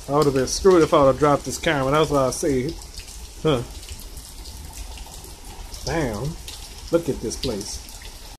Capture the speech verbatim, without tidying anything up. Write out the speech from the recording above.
I would have been screwed if I would have dropped this camera. That's what I say. Huh. Damn. Look at this place.